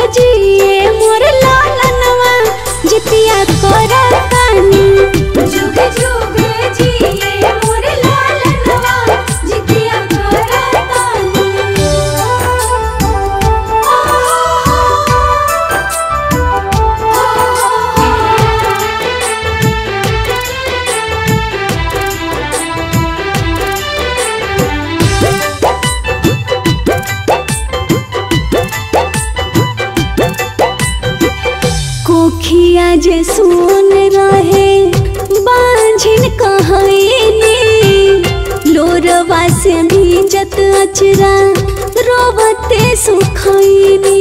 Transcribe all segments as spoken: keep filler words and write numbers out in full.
जिए मोर लालनवा जितिया करतानी। जुग जुग जिए मोर लालनवा जितिया करतानी। कोखिया जे सुन रहे बांझिन कहैनी, लोरवा से भीजत अचरा रोवते सुखैनी।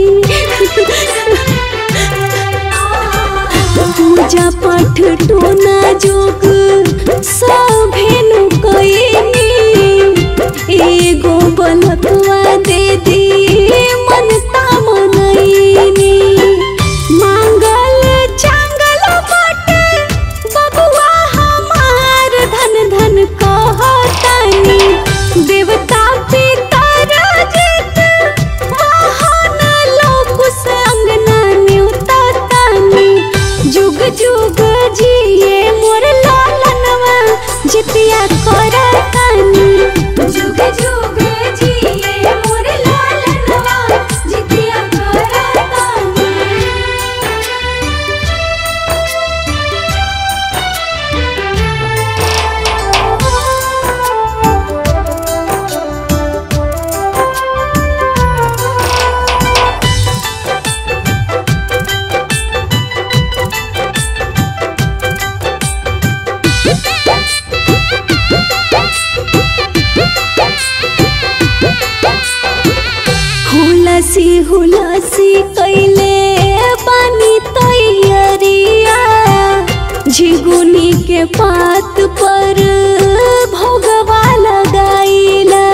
पूजा पाठ टोना जोग सभेनु कैनी, एगो बलकवा दे दी मनता मनैनी। मांगल चांगल बाटे बबुआ हमार धन धन कहतानी। देवता पितर जित वाहन लोकुस अंगना न्यूततानी। जुग जुग जिए मोर लालनवा जितिया करतानी। जुग जुग जिए मोर लालनवा जितिया करतानी। हुलसी हुलसी कैले बानी तैयारिया, झिगुनी के पात पर भोगवा लगाइला।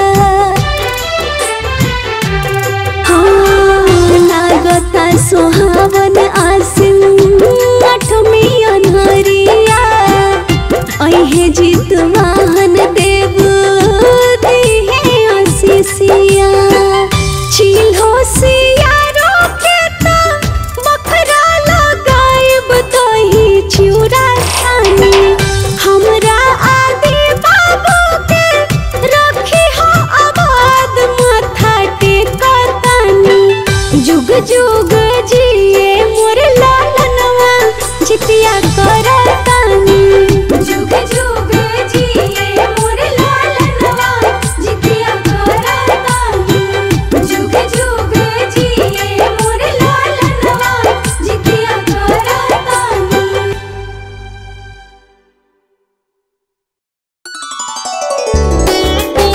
हाँ लागता सोहावन आसिन अठमी अनहरिया, अहे जीत वाहन देव दिहे आशीषिया। चिल्हो सियारो के ता बखरा लगाइब दही चिउरा सानी। हमरा आदि बाबू के रखी हो आबाद माथा टेकतानी। जुग जुग जिए मोर लालनवा जितिया करतानी। जुग जुग जिए मोर लालनवा जितिया करतानी। जुग जुग जिए मोर लालनवा जितिया करतानी।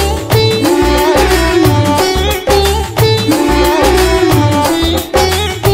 Thank you.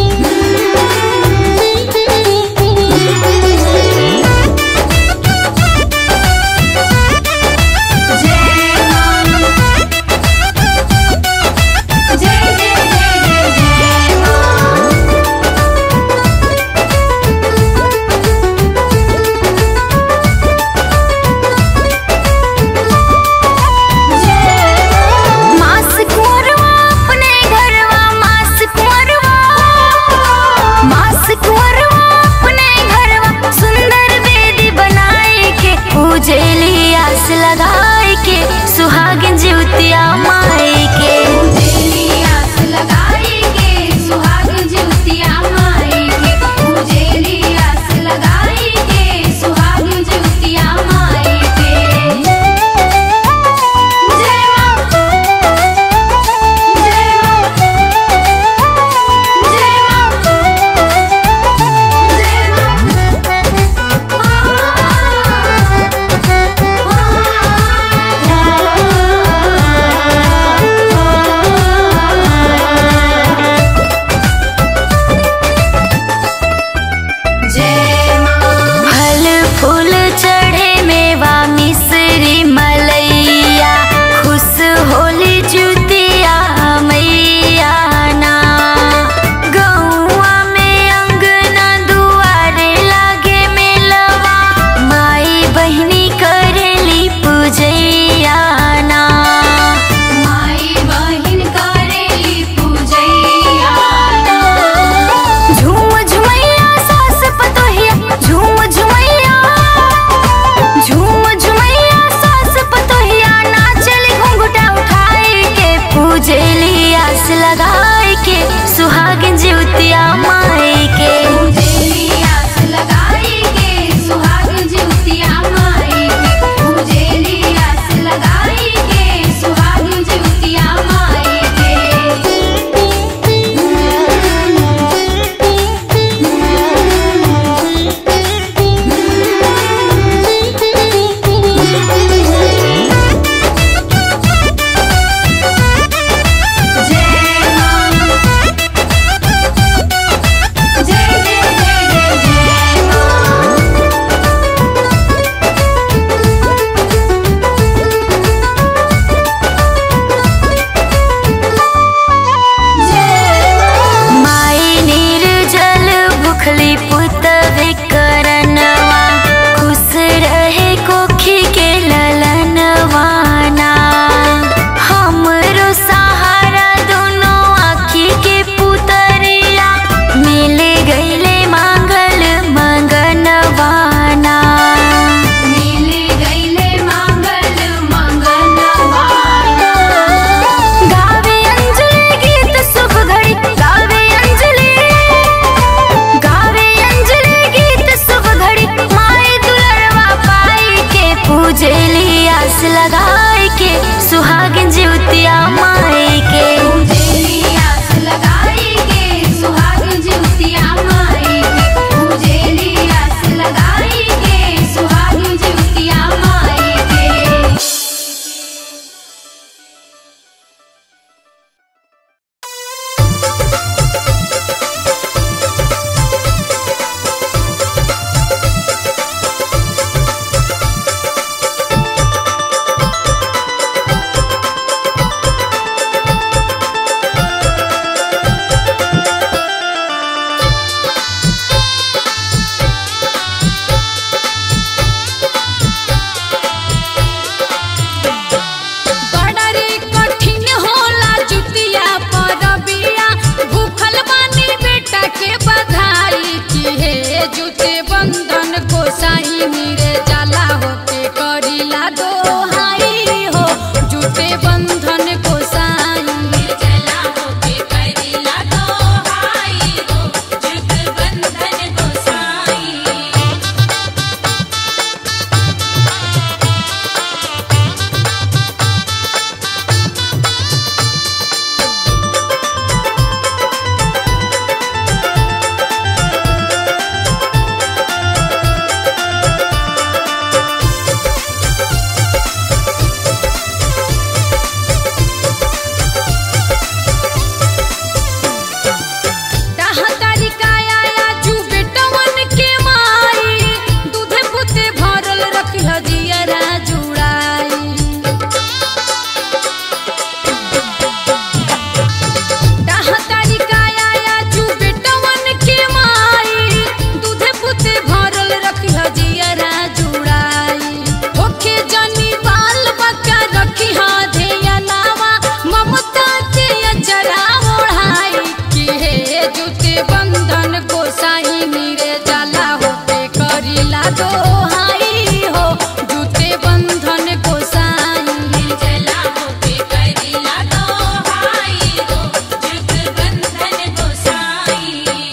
जुते बंधन गोसाई नीरे जाला होके करिला दोहाई हो जुते बंधन गोसाई जाला होके करिला दोहाई हो जुते बंधन गोसाई।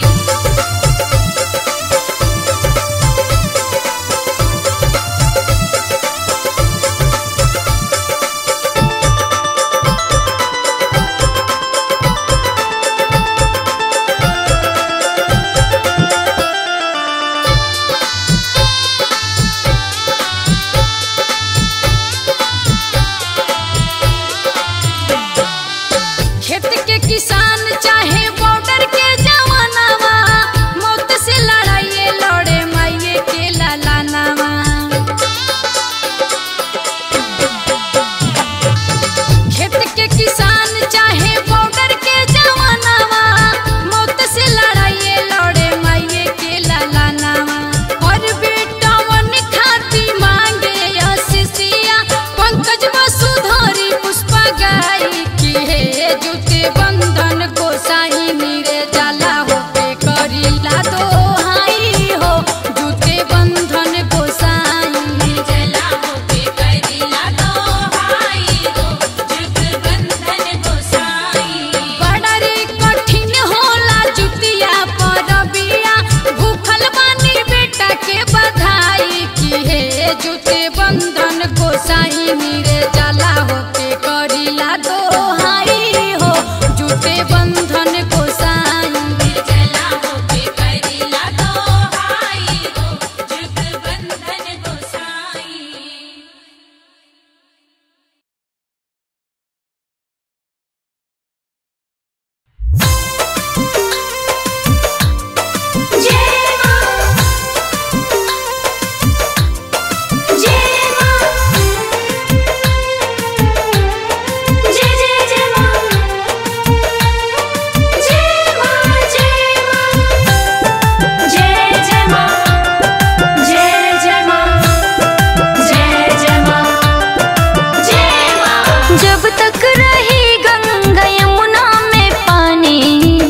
खेत के किसान चाहे बॉर्डर के जवानावा मौत से लड़ाइए लड़े माइये के लालानावा। खेत के किसान चाहे बॉर्डर के जवानावा मौत से लड़ाइए लड़े माइये के लालानावा। और बेटावन खाती मांगे आशीषिया पंकज वसुधारी पुष्पा गाई की है जुते बंधन गोसाई नीरे जाला होके करिला दोहाई हो जुते बंधन गोसाई जाला होके करिला दोहाई हो जुते बंधन गोसाई। बड़ा रे कठिन होला जुतिया परबिया भूखल बानी बेटा के बधाई की है जुते बंधन गोसाई नीरे जाला होके करिला दोहाई हो जुते बंधन गोसाई जाला होके करिला दोहाई हो जुते बंधन गोसाई। जय मां जय मां जय जय जय मां जय मां जय मां जय जय मां जय जय मां जय जय मां जय मां। जब तक रही गंगा यमुना में पानी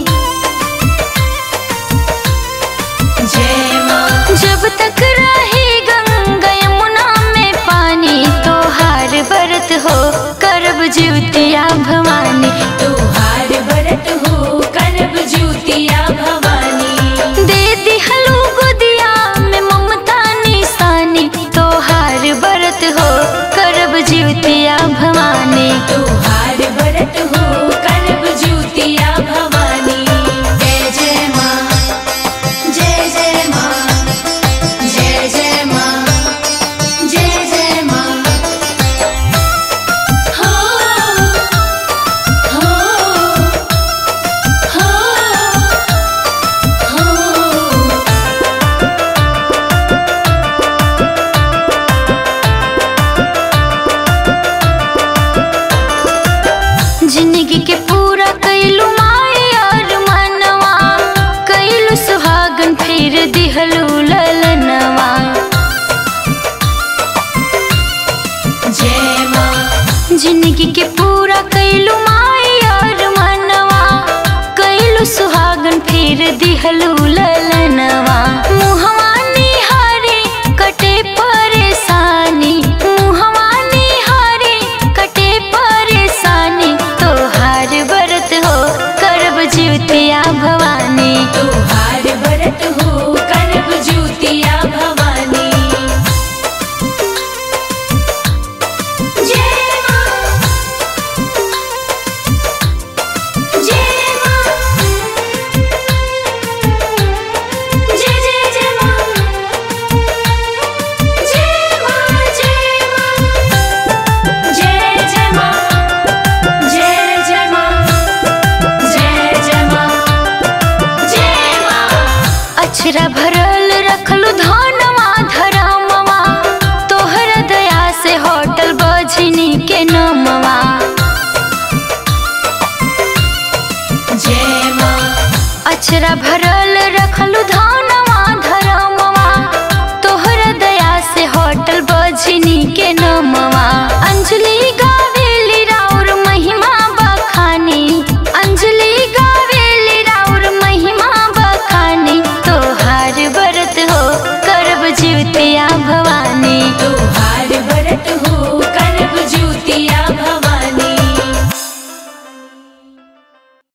जय मां जब तक रही गंगा यमुना में पानी तोहार व्रत हो करब ज्योतिया भवानी तोहार व्रत हो करब ज्योतिया भवानी। दे दिहलू गोदिया में ममता निशानी तोहार व्रत हो करब ज्योतिया भवानी तोहार व्रत हो करब ज्योतिया भवानी। जय जय मां जय जय मां जय जय मां जय जय मां। हो हो हो हो। जिंदगी के पूरा कैलू माए और मनवा कैलू सुहागन फिर दिहलू ललनवा। जय मां जिंदगी के पूरा कैलू माए और मनवा कैलू सुहागन फिर दिहलू ललनवा। मुहवा निहारे कटे परेशानी मुहवा निहारे कटे परेशानी तोहार व्रत हो करब ज्योतिया भवानी तोहार व्रत हो करब ज्योतिया भवानी। जय मां जय मां जय जय जय मां जय मां जय मां जय जय मां जय जय मां जय जय मां जय मां। अक्षरा भरल रखलू धनवा धरमवा तोहर दया से होटल बजनी के नमवा। जय मां अक्षरा भरल रखलू धनवा धरमवा तोहर दया से होटल बजनी के